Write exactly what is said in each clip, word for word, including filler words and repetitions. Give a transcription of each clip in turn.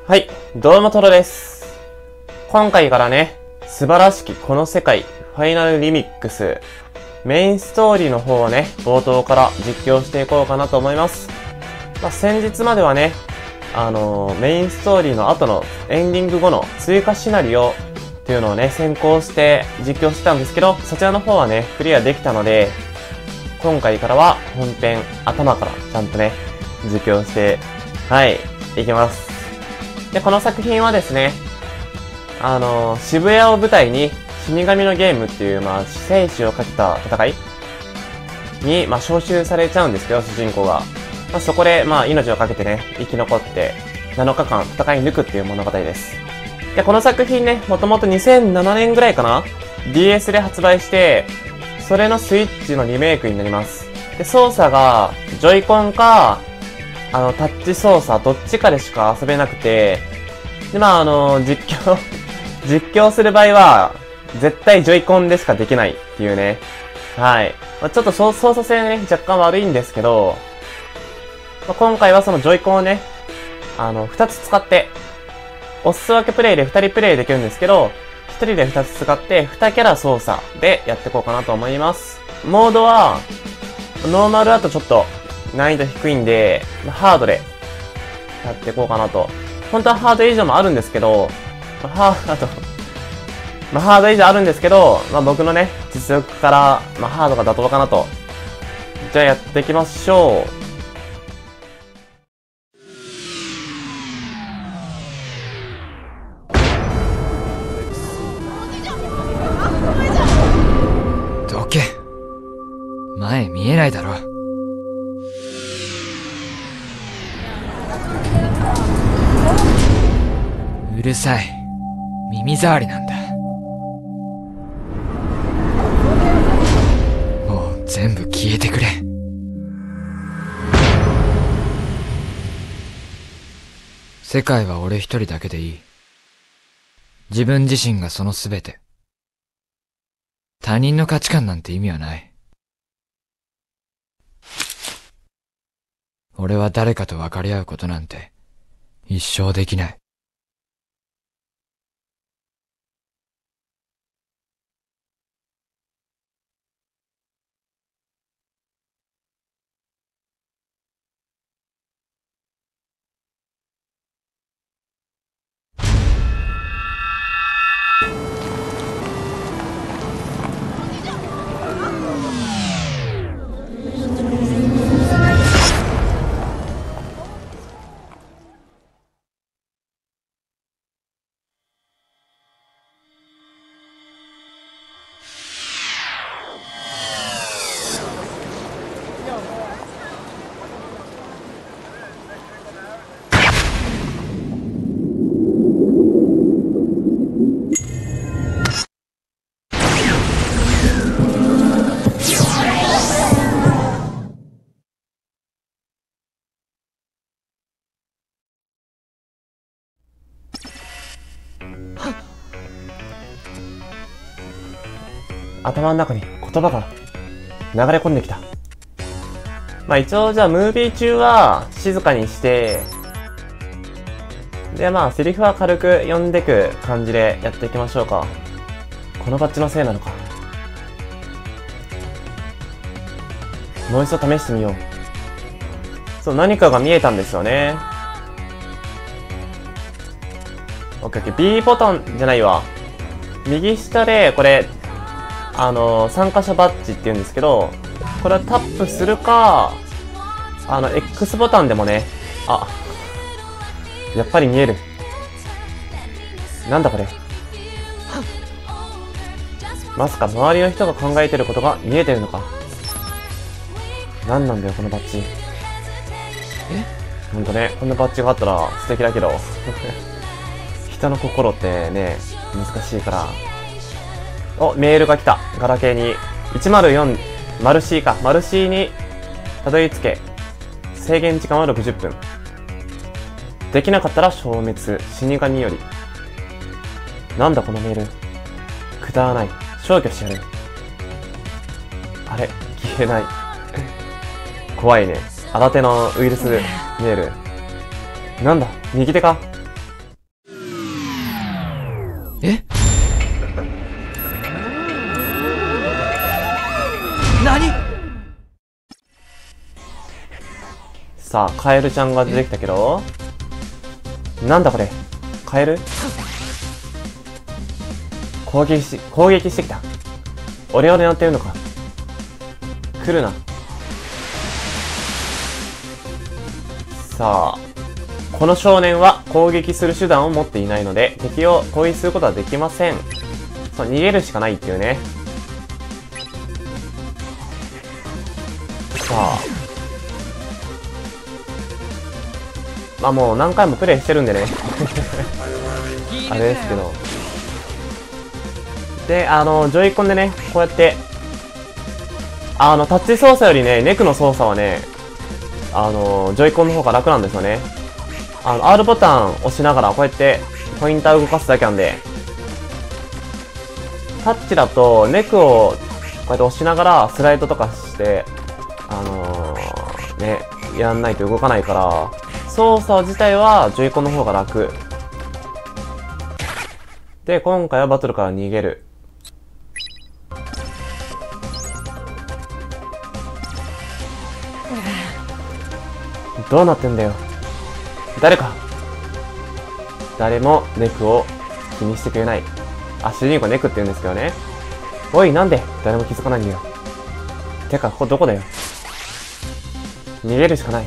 はい、どうもトロです。今回からね、素晴らしきこの世界、ファイナルリミックス、メインストーリーの方をね、冒頭から実況していこうかなと思います。まあ、先日まではね、あのー、メインストーリーの後のエンディング後の追加シナリオっていうのをね、先行して実況してたんですけど、そちらの方はね、クリアできたので、今回からは本編頭からちゃんとね、実況して、はい、いきます。で、この作品はですね、あのー、渋谷を舞台に死神のゲームっていう、まあ、生死をかけた戦いに、まあ、招集されちゃうんですけど、主人公が。まあ、そこで、まあ、命をかけてね、生き残って、なのかかん戦い抜くっていう物語です。で、この作品ね、もともとにせんななねんぐらいかな ?ディーエス で発売して、それのスイッチのリメイクになります。で、操作が、ジョイコンか、あの、タッチ操作、どっちかでしか遊べなくて、で、まあ、あの、実況、実況する場合は、絶対ジョイコンでしかできないっていうね。はい。まあ、ちょっと操作性ね、若干悪いんですけど、まあ、今回はそのジョイコンをね、あの、二つ使って、おすす分けプレイで二人プレイできるんですけど、一人で二つ使って、二キャラ操作でやっていこうかなと思います。モードは、ノーマルだとちょっと難易度低いんで、ハードでやっていこうかなと。本当はハード以上もあるんですけど、ハード、まあ、ハード以上あるんですけど、まあ、僕のね、実力から、まあ、ハードが妥当かなと。じゃあやっていきましょう。 どけ。前見えないだろ。うるさい。耳障りなんだ。もう全部消えてくれ。世界は俺一人だけでいい。自分自身がその全て。他人の価値観なんて意味はない。俺は誰かと分かり合うことなんて一生できない。 頭の中に言葉が流れ込んできた。まあ一応じゃあムービー中は静かにして、でまあセリフは軽く読んでく感じでやっていきましょうか。このバッジのせいなのか。もう一度試してみよう。そう、何かが見えたんですよね。オッケーオッケー。B ボタンじゃないわ。右下でこれ、あのー、参加者バッジって言うんですけど、これはタップするか、あの、X ボタンでもね、あ、やっぱり見える。なんだこれ。まさか周りの人が考えてることが見えてるのか。なんなんだよ、このバッジ。え？ほんとね、こんなバッジがあったら素敵だけど。人の心ってね、難しいから。お、メールが来た。ガラケーに。いちまるよん、マル C か。マル C にたどり着け。制限時間はろくじゅっぷん。できなかったら消滅。死神より。なんだこのメール。くだらない。消去してやる。あれ、消えない。怖いね。新手のウイルスメール。なんだ、右手か。 さあ、カエルちゃんが出てきたけど。なんだこれ。カエル攻撃し、攻撃してきた。俺を狙ってるのか。来るな。さあ、この少年は攻撃する手段を持っていないので、敵を攻撃することはできません。そう、逃げるしかないっていうね。さあ。まあもう何回もプレイしてるんでね。あれですけど。で、あの、ジョイコンでね、こうやって、あの、タッチ操作よりね、ネクの操作はね、あの、ジョイコンの方が楽なんですよね。あの、R ボタン押しながら、こうやって、ポインター動かすだけなんで、タッチだと、ネクを、こうやって押しながら、スライドとかして、あのー、ね、やんないと動かないから、操作自体は、ジョイコンの方が楽。で、今回はバトルから逃げる。どうなってんだよ。誰か。誰もネクを気にしてくれない。あ、主人公ネクって言うんですけどね。おい、なんで誰も気づかないんだよ。てか、ここどこだよ。逃げるしかない。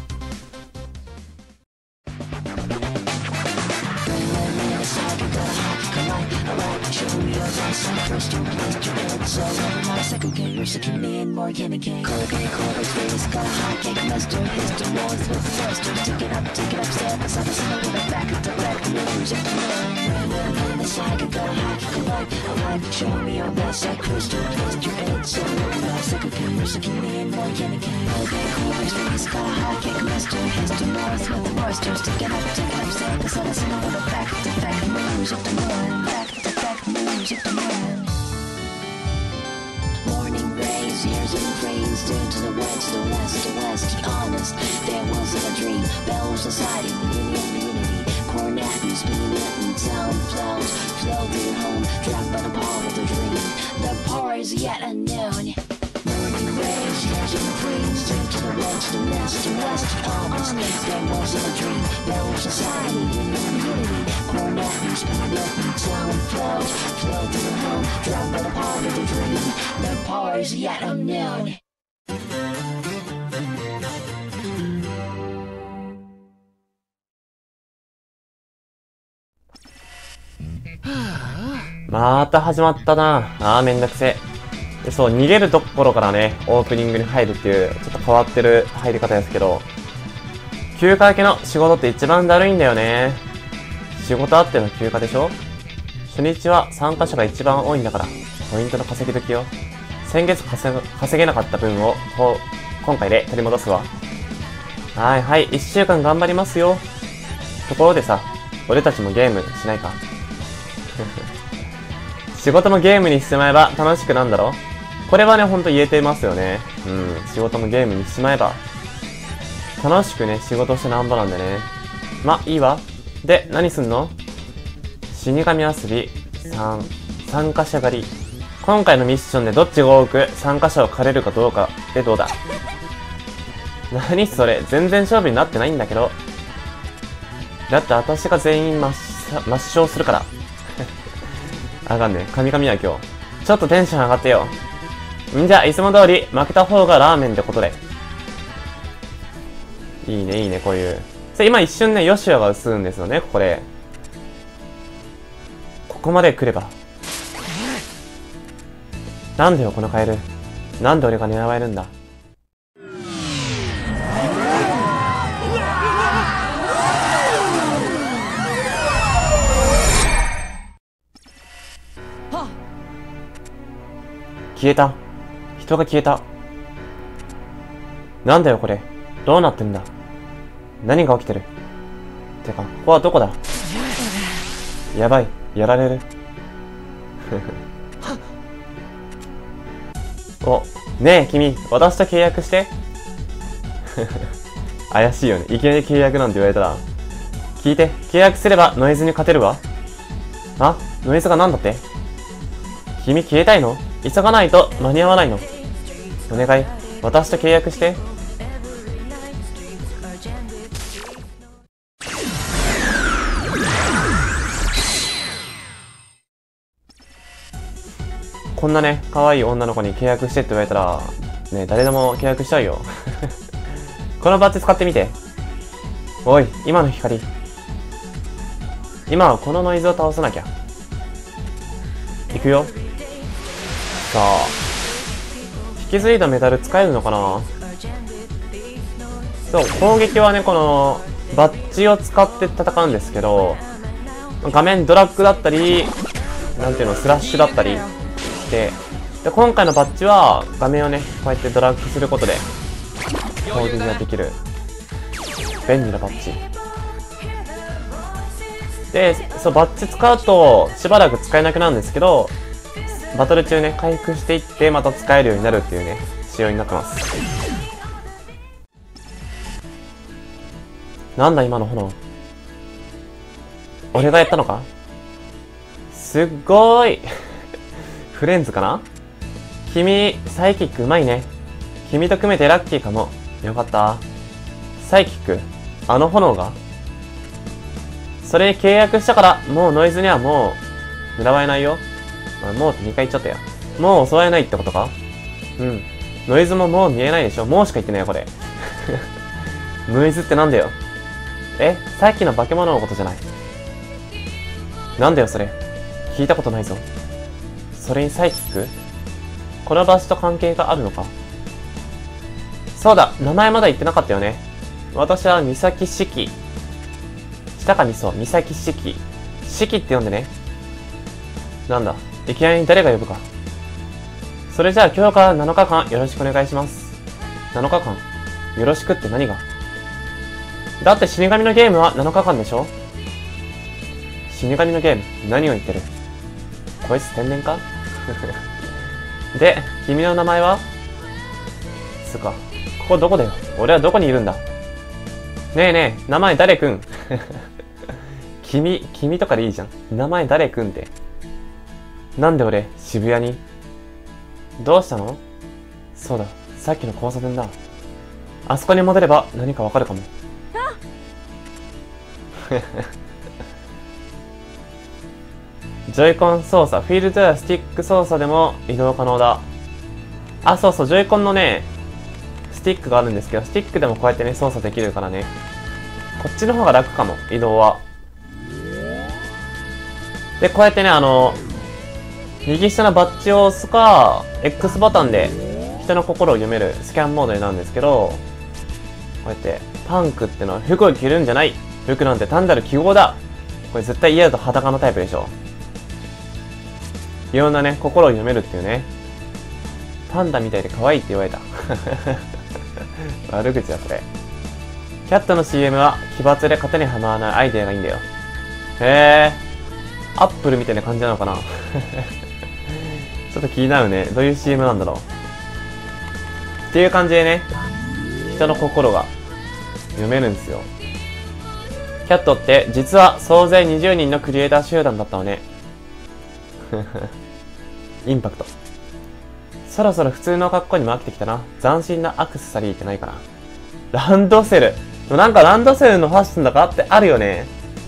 Morning rays, years and cranes, turn to the west, the west, the west. Be honest, there wasn't a dream. Bell society, the union, unity. Cornet, you spinning it in town. Clouds floating home, trapped by the power of the dream. The power is yet unknown. Morning rays, years and cranes, turn to the west, the west, the west. Be honest, there wasn't a dream. Bell society, the union, unity. Cornet, you spinning it in town. Clouds floating home, trapped by the power of the dream. The power is yet unknown. また始まったな。あーめんどくせえ。で、そう、逃げるところからね、オープニングに入るっていう、ちょっと変わってる入り方ですけど、休暇明けの仕事って一番だるいんだよね。仕事あっての休暇でしょ？初日は参加者が一番多いんだから、ポイントの稼ぎ時よ。先月稼ぐ、稼げなかった分を、こう、今回で取り戻すわ。はいはい、一週間頑張りますよ。ところでさ、俺たちもゲームしないか？仕事もゲームにしてしまえば楽しくなんだろ？これはね、ほんと言えてますよね。うん、仕事もゲームにしまえば。楽しくね、仕事してなんぼなんでね。ま、いいわ。で、何すんの？死神遊びさん、参加者狩り。今回のミッションでどっちが多く参加者を狩れるかどうかでどうだ？何それ、全然勝負になってないんだけど。だって私が全員抹抹消するから。あかんね。神々は今日。ちょっとテンション上がってよ。んじゃ、いつも通り負けた方がラーメンってことで。いいね、いいね、こういう。今一瞬ね、ヨシュアが映るんですよね、ここで。ここまで来れば。なんだよ、このカエル。なんで俺が狙われるんだ。消えた。人が消えた。なんだよこれ。どうなってんだ。何が起きてる。てか、ここはどこだ。やばい。やられる。お、ねえ君、私と契約して。怪しいよね。いきなり契約なんて言われたら。聞いて、契約すればノイズに勝てるわ。あ、ノイズがなんだって。君消えたいの？急がないと間に合わないの。お願い、私と契約して。 こんなね、可愛い女の子に契約してって言われたら、ね、誰でも契約しちゃうよ。このバッジ使ってみて。おい、今の光。今はこのノイズを倒さなきゃ。いくよ。さあ。引き継いだメダル使えるのかな。そう、攻撃はね、この、バッジを使って戦うんですけど、画面ドラッグだったり、なんていうの、スラッシュだったりして、で、今回のバッジは、画面をね、こうやってドラッグすることで、攻撃ができる。便利なバッジ。で、そう、バッジ使うと、しばらく使えなくなるんですけど、バトル中ね、回復していって、また使えるようになるっていうね、仕様になってます。なんだ今の炎。俺がやったのか？すっごーい。フレンズかな？君、サイキックうまいね。君と組めてラッキーかも。よかった。サイキック、あの炎が？それに契約したから、もうノイズにはもう、狙われないよ。まあ、もうってにかい言っちゃったよ。もう襲われないってことか？うん。ノイズももう見えないでしょ。もうしか言ってないよ、これ。ノイズってなんだよ。え、さっきの化け物のことじゃない。なんだよそれ。聞いたことないぞ。それにサイキック？この場所と関係があるのか？そうだ、名前まだ言ってなかったよね。私は三崎四季。したかみそ、三崎四季。四季って呼んでね。なんだ、いきなり誰が呼ぶか。それじゃあ今日からなのかかんよろしくお願いします。なのかかん？よろしくって何が？だって死神のゲームはなのかかんでしょ？死神のゲーム、何を言ってる？こいつ天然か？で、君の名前は？つうか、ここどこだよ？俺はどこにいるんだ？ねえねえ、名前誰くん？君、君とかでいいじゃん。名前誰くんって。なんで俺、渋谷に？どうしたの？そうだ、さっきの交差点だ。あそこに戻れば何かわかるかも。ジョイコン操作、フィールドやスティック操作でも移動可能だ。あ、そうそう、ジョイコンのね、スティックがあるんですけど、スティックでもこうやってね、操作できるからね。こっちの方が楽かも、移動は。で、こうやってね、あの、右下のバッジを押すか、X ボタンで人の心を読めるスキャンモードになるんですけど、こうやって、パンクってのは服を着るんじゃない。服なんて単なる記号だ。これ絶対嫌だと裸のタイプでしょ。いろんなね、心を読めるっていうね。パンダみたいで可愛いって言われた。悪口だ、それ。キャットの シーエム は奇抜で型にはまらないアイデアがいいんだよ。へー。アップルみたいな感じなのかな。ちょっと気になるね。どういう シーエム なんだろう。っていう感じでね、人の心が読めるんですよ。キャットって実は総勢にじゅうにんのクリエイター集団だったのね。インパクト。そろそろ普通の格好にも飽きてきたな。斬新なアクセサリーってないかな。ランドセル。なんかランドセルのファッションだかってあるよね。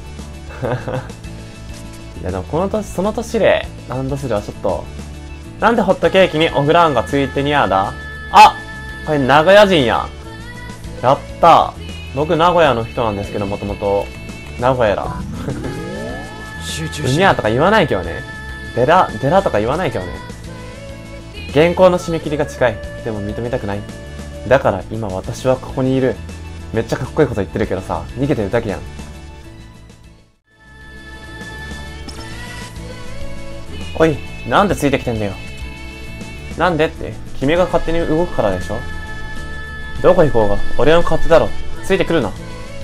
いやでもこの年、その年でランドセルはちょっと。なんでホットケーキにオフラーンがついてニャーだ？あ！これ名古屋人や。やったー。僕名古屋の人なんですけど、もともと。名古屋だ。 集中うにゃーとか言わないけどね。デラ、デラとか言わないけどね。原稿の締め切りが近い。でも認めたくない。だから今私はここにいる。めっちゃかっこいいこと言ってるけどさ、逃げてるだけやん。おい、なんでついてきてんだよ。なんでって、君が勝手に動くからでしょ。どこ行こうが、俺の勝手だろ。ついてくるな。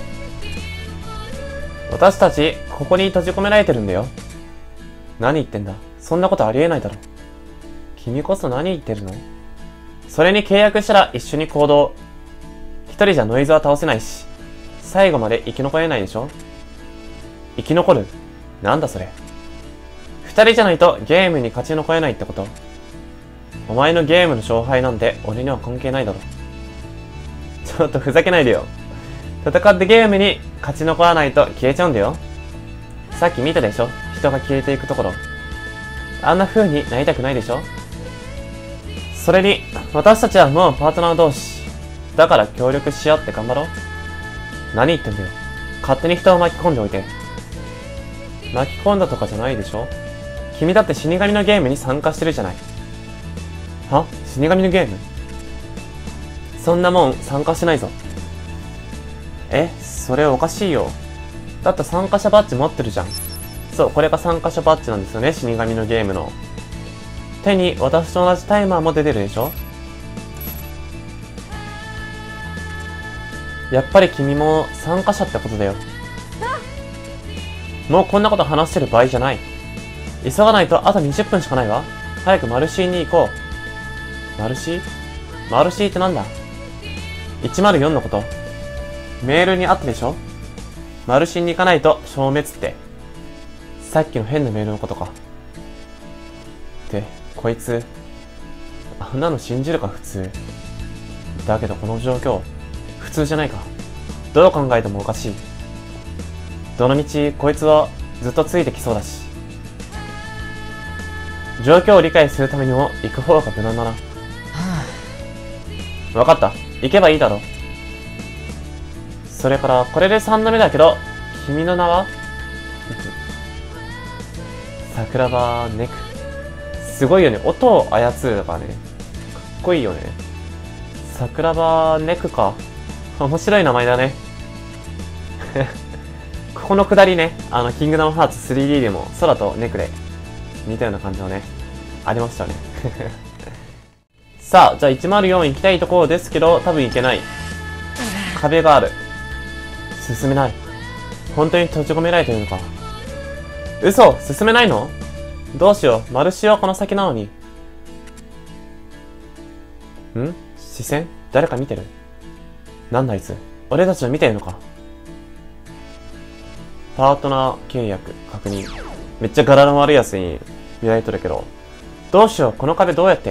私たち、ここに閉じ込められてるんだよ。何言ってんだ。そんなことありえないだろ。君こそ何言ってるの？それに契約したら一緒に行動。一人じゃノイズは倒せないし、最後まで生き残れないでしょ？生き残る？なんだそれ。二人じゃないとゲームに勝ち残れないってこと？お前のゲームの勝敗なんて俺には関係ないだろ。ちょっとふざけないでよ。戦ってゲームに勝ち残らないと消えちゃうんだよ。さっき見たでしょ？人が消えていくところ。あんな風になりたくないでしょ？ それに、私たちはもうパートナー同士。だから協力し合って頑張ろう。何言ってんだよ。勝手に人を巻き込んでおいて。巻き込んだとかじゃないでしょ。君だって死神のゲームに参加してるじゃない。は？死神のゲーム？そんなもん参加してないぞ。え？それおかしいよ。だって参加者バッジ持ってるじゃん。そう、これが参加者バッジなんですよね、死神のゲームの。手に私と同じタイマーも出てるでしょ。やっぱり君も参加者ってことだよ。もうこんなこと話してる場合じゃない。急がないとあとにじゅっぷんしかないわ。早くマルシーに行こう。マルシー？マルシーってなんだ？いちまるよんのこと。メールにあったでしょ？マルシーに行かないと消滅って。さっきの変なメールのことか。って、こいつ、あんなの信じるか普通。だけどこの状況、普通じゃないか。どう考えてもおかしい。どのみちこいつはずっとついてきそうだし。状況を理解するためにも行く方が無難だな。わかった。行けばいいだろ。それからこれでさんどめだけど、君の名は桜庭ネク。すごいよね。音を操るだからね。かっこいいよね。桜庭ネクか。面白い名前だね。ここのくだりね、あの、キングダムハーツ スリーディー でも空とネクで似たような感じのね、ありましたね。さあ、じゃあいちまるよん行きたいところですけど、多分行けない。壁がある。進めない。本当に閉じ込められてるのか。嘘！進めないの？どうしよう。マルシーはこの先なのに。ん？視線？誰か見てる？なんだあいつ。俺たちを見てるのか。パートナー契約確認。めっちゃ柄の悪いやつに見られとるけど。どうしよう。この壁どうやって。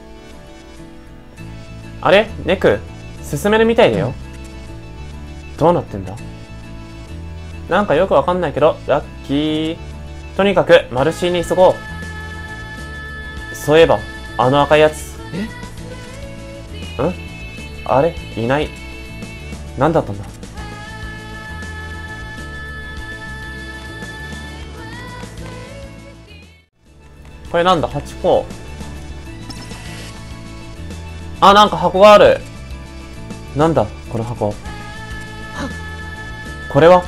あれ？ネク、進めるみたいだよ。どうなってんだ？なんかよくわかんないけど、ラッキー。とにかく、マルシーに急ごう。そういえば、あの赤いやつ。え？ん？あれ？いない。何だったんだ？これなんだ？ はち 個。あ、なんか箱がある。なんだこの箱。これは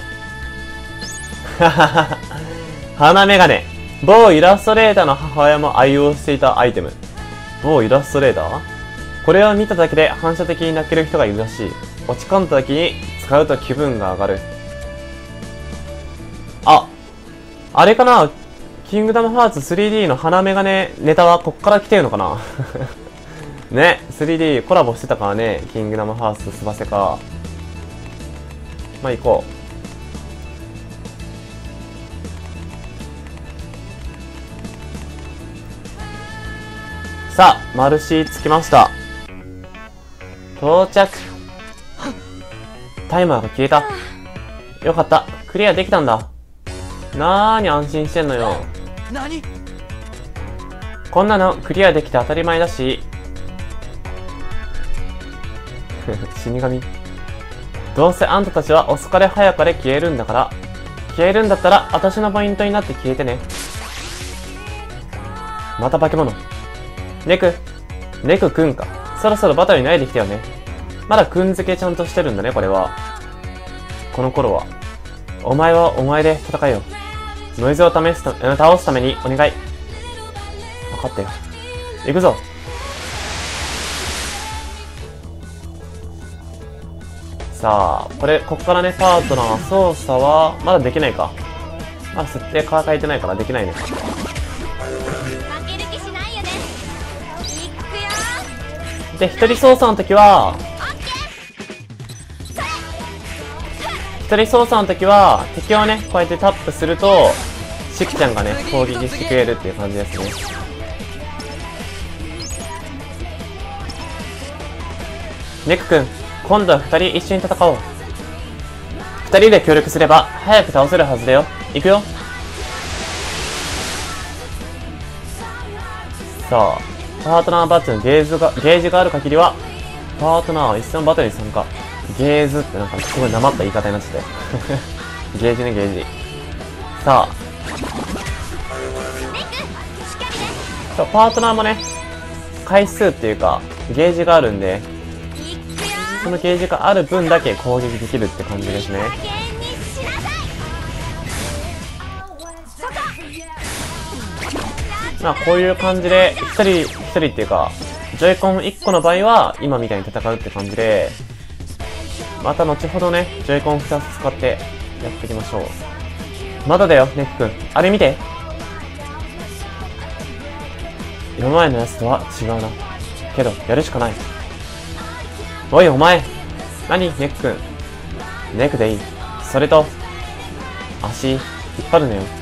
鼻メガネ。某イラストレーターの母親も愛用していたアイテム。某イラストレーター？これを見ただけで反射的に泣ける人がいるらしい。落ち込んだ時に使うと気分が上がる。あ、あれかな？キングダムハーツ スリーディー の鼻メガネネタはこっから来てるのかなね、スリーディー コラボしてたからね、キングダムハーツとスバセか。まあ行こう。さあ、マルシー着きました。到着。タイマーが消えた。よかった。クリアできたんだ。なーに安心してんのよ。 何？ こんなのクリアできて当たり前だし。死神。どうせあんたたちは遅かれ早かれ消えるんだから。消えるんだったら私のポイントになって消えてね。また化け物。ネク。ネクくんか。そろそろバトルに慣れてきたよね。まだくん付けちゃんとしてるんだね、これは。この頃は。お前はお前で戦えよ。ノイズを試すた、倒すためにお願い。分かったよ。行くぞ。さあ、これ、こっからね、パートナー操作は、まだできないか。まだ設定変えてないからできないね。 負ける気しないよね。いくよ。 で、一人操作の時は、一人操作の時は、敵をね、こうやってタップすると、シキちゃんがね、攻撃してくれるっていう感じですね。ネク君、今度は二人一緒に戦おう。二人で協力すれば、早く倒せるはずだよ。行くよ。さあ、 パートナーバッジのゲージが、ゲージがある限りは、パートナーは一戦バトルに参加。ゲーズってなんかすごいなまった言い方になっちゃったよ。ゲージね、ゲージ。さあ。そう、パートナーもね、回数っていうか、ゲージがあるんで、そのゲージがある分だけ攻撃できるって感じですね。まあこういう感じで、一人一人っていうか、ジョイコンいっこの場合は今みたいに戦うって感じで、また後ほどね、ジョイコンふたつ使ってやっていきましょう。まだだよ、ネック君。あれ見て。今までのやつとは違うな。けど、やるしかない。おい、お前。何、ネック君。ネックでいい。それと、足、引っ張るなよ。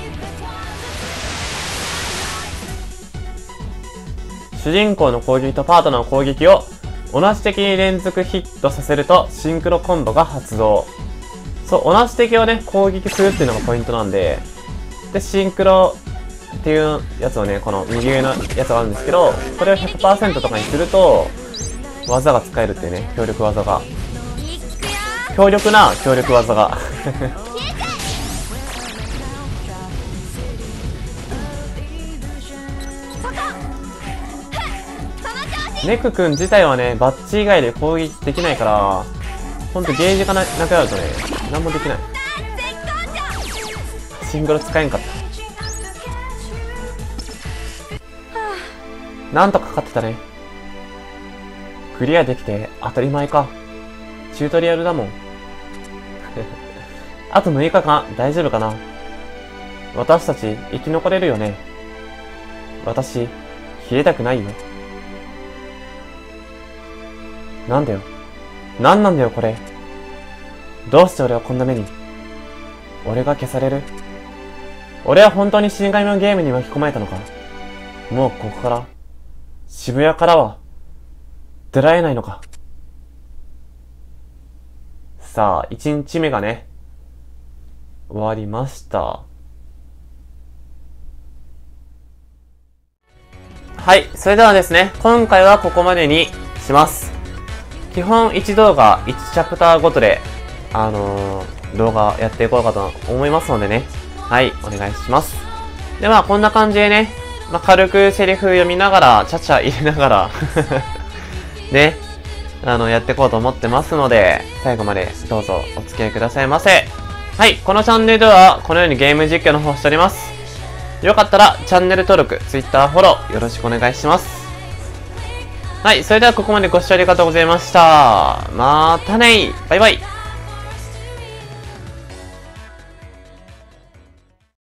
主人公の攻撃とパートナーの攻撃を同じ敵に連続ヒットさせるとシンクロコンボが発動。そう、同じ敵をね、攻撃するっていうのがポイントなんで、で、シンクロっていうやつをね、この右上のやつがあるんですけど、これを ひゃくパーセント とかにすると、技が使えるっていうね、強力技が。強力な強力技が。ネク君自体はね、バッチ以外で攻撃できないから、ほんとゲージがななくなるとね、なんもできない。シングル使えんかった。なんとか勝ってたね。クリアできて当たり前か。チュートリアルだもん。あとむいかかん大丈夫かな。私たち生き残れるよね。私、消えたくないよ。なんだよ。なんなんだよこれ。どうして俺はこんな目に。俺が消される。俺は本当に死神のゲームに巻き込まれたのか。もうここから、渋谷からは、出られないのか。さあ、一日目がね、終わりました。はい、それではですね、今回はここまでにします。基本いち動画いちチャプターごとで、あのー、動画やっていこうかと思いますのでね。はい、お願いします。で、まあこんな感じでね、まあ、軽くセリフ読みながら、ちゃちゃ入れながら、ね、あの、やっていこうと思ってますので、最後までどうぞお付き合いくださいませ。はい、このチャンネルでは、このようにゲーム実況の方しております。よかったら、チャンネル登録、Twitter フォロー、よろしくお願いします。はい、それではここまでご視聴ありがとうございました。またねー。バイバイ。